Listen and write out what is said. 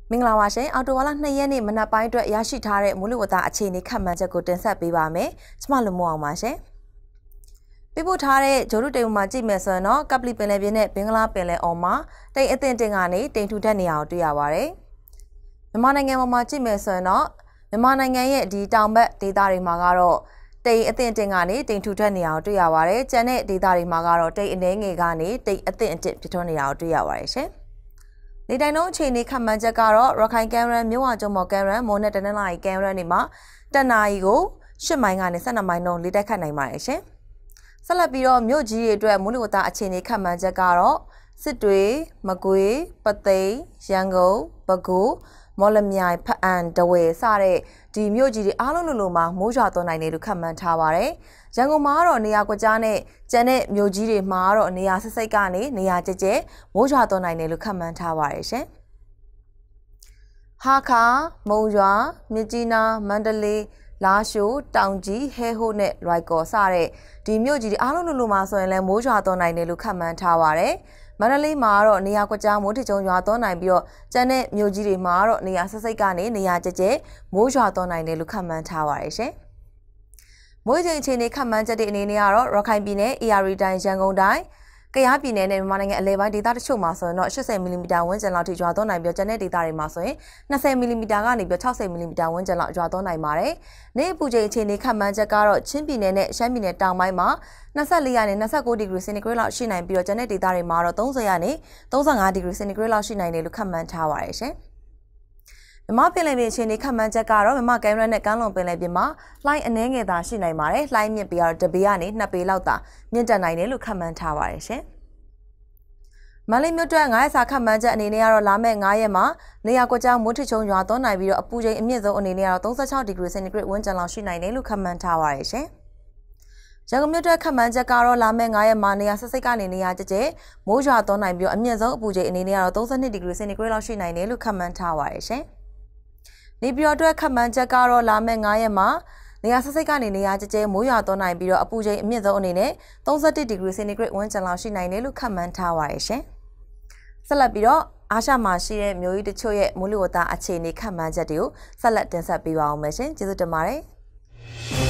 မင်္ဂလာပါရှင်အော်တိုဝါလာ2ရက်နေ့မနက်ပိုင်းအတွက်ရရှိထားတဲ့မိုးလေဝသအခြေအနေခန့်မှန်းချက်ကိုတင်ဆက်ပေးပါမယ်။ကျွန်မလူမို့အောင်ပါရှင်။ပြပို့ထားတဲ့ဂျိုရုတိမ်မှာကြည့်မယ်ဆိုရင်တော့ကပလီပင်လယ်ပြင်နဲ့ဘင်္ဂလားပင်လယ်အော်မှာတိမ်အထင်တင်ကနေတိမ်ထူထက်နေအောင်တွေ့ရပါတယ်။မြန်မာနိုင်ငံမှာကြည့်မယ်ဆိုရင်တော့မြန်မာနိုင်ငံရဲ့ဒီတောင်ဘက်ဒေသတွေမှာကတော့တိမ်အထင်တင်ကနေတိမ်ထူထက်နေအောင်တွေ့ရပါတယ်။ကျန်တဲ့ဒေသတွေမှာကတော့တိမ်အနှဲငယ်ကနေတိမ်အထင်ဖြစ်ထွန်းနေအောင်တွေ့ရပါတယ်ရှင်။နေတိုင်းလုံးအခြေအနေခန့်မှန်းချက်ကတော့ရခိုင်ကမ်းရန်မြို့ဝကျုံမော်ကမ်းရန်မိုးနဲ့တနင်္လာရီကမ်းရန်တွေမှာတနအီကို10မိုင်ကနေ12မိုင်နှုန်းလေတိုက်ခတ်နိုင်ပါတယ်ရှင်။ဆက်လက်ပြီးတော့မြို့ကြီးတွေအတွက်မိုးလေဝသအခြေအနေခန့်မှန်းချက်ကတော့စစ်တွေမကွေးပသိမ်ရန်ကုန်ပဲခူးမော်လမြိုင်ဖအံတဝဲစတဲ့ဒီမြို့ကြီးတွေအားလုံးလိုမှာမိုးရွာသွန်းနိုင်တယ်လို့ခန့်မှန်းထားပါတယ်။ရန်ကုန်မှာတော့နေရာကွက်ကြားနဲ့ကျန်တဲ့မြို့ကြီးတွေမှာတော့နေရာစိတ်ကနေနေရာကျကျမိုးရွာသွန်းနိုင်တယ်လို့ခန့်မှန်းထားပါတယ်ရှင်။ဟာခါမုံရွာမြကြီးနားမန္တလေးလာရှိုးတောင်ကြီးဟဲဟိုနဲ့လွိုက်ကော်စတဲ့ဒီမြို့ကြီးတွေအားလုံးလိုမှာဆိုရင်လည်းမိုးရွာသွန်းနိုင်တယ်လို့ခန့်မှန်းထားပါတယ်။မန္တလေးမှာတော့နေရာကွက်ကြားမိုးထချုံရွာသွန်းနိုင်ပြီးတော့ကျန်တဲ့မြို့ကြီးတွေမှာတော့နေရာစိတ်ကနေနေရာကျကျမိုးရွာသွန်းနိုင်တယ်လို့ခန့်မှန်းထားပါတယ်ရှင်။မိုးချိန်အခြေအနေခန့်မှန်းချက်တွေအနေနဲ့ကတော့ရခိုင်ပြည်နယ် AR တိုင်းရန်ကုန်တိုင်းကယားပြည်နယ်နဲ့မြန်မာနိုင်ငံအလဲပိုင်းဒေသတချို့မှာဆိုရင်တော့80မီလီမီတာဝန်းကျင်လောက်ထိရွာသွန်းနိုင်ပြီးကျန်တဲ့ဒေသတွေမှာဆိုရင်20မီလီမီတာကနေပြီး60မီလီမီတာဝန်းကျင်လောက်ရွာသွန်းနိုင်ပါတယ်။နေ့အပူချိန်အခြေအနေခန့်မှန်းချက်ကတော့ချင်းပြည်နယ်နဲ့ရှမ်းပြည်နယ်တောင်ပိုင်းမှာ24ကနေ29ဒီဂရီစင်တီဂရိတ်လောက်ရှိနိုင်ပြီးတော့ကျန်တဲ့ဒေသတွေမှာတော့30ကနေ35ဒီဂရီစင်တီဂရိတ်လောက်ရှိနိုင်တယ်လို့ခန့်မှန်းထားပါတယ်ရှင်။မြမပင်လယ်ပြင်အခြေအနေခန့်မှန်းချက်ကတော့မြမကမ်းရန်နဲ့ကမ်းလွန်ပင်လယ်ပြင်မှာလှိုင်းအနှဲငယ်သာရှိနိုင်ပါတယ်။လှိုင်းမြင့်ပြီးတော့တပေကနေ2ပေလောက်သာမြင့်တက်နိုင်တယ်လို့ခန့်မှန်းထားပါတယ်ရှင်။မန္တလေးမြို့အတွက်9ရက်စာခန့်မှန်းချက်အနေနဲ့ကတော့လာမယ့်9ရက်မှာနေရာကွက်ကြားမိုးထချုံရွာသွန်းနိုင်ပြီးတော့အပူချိန်အမြင့်ဆုံးအနေနဲ့ကတော့36ဒီဂရီစင်တီဂရိတ်ဝန်းကျင်လောက်ရှိနိုင်တယ်လို့ခန့်မှန်းထားပါတယ်ရှင်။ရန်ကုန်မြို့အတွက်ခန့်မှန်းချက်ကတော့လာမယ့်9ရက်မှာနေရာစိတ်ကနေနေရာကျကျမိုးရွာသွန်းနိုင်ပြီးတော့အမြင့်ဆုံးအပူချိန်အနေနဲ့ကတော့32ဒီဂရီစင်တီဂရိတ်လောက်ရှိနိုင်တယ်လို့ခန့်မှန်းထားပါတယ်ရှင်။နေပြည်တော်အတွက်ခန့်မှန်းချက်ကတော့လာမယ့်9ရက်မှာနေရာစိတ်ကနေနေရာကျကျမိုးရွာသွန်းနိုင်ပြီးတော့အပူချိန်အမြင့်ဆုံးအနေနဲ့31ဒီဂရီစင်တီဂရိတ်ဝန်းကျင်လောက်ရှိနိုင်တယ်လို့ခန့်မှန်းထားပါတယ်ရှင်။ဆက်လက်ပြီးတော့အာရှမှာရှိတဲ့မြို့ကြီးတချို့ရဲ့မိုးလေဝသအခြေအနေခန့်မှန်းချက်တွေကိုဆက်လက်တင်ဆက်ပေးပါအောင်မယ်ရှင်။ကျေးဇူးတင်ပါတယ်။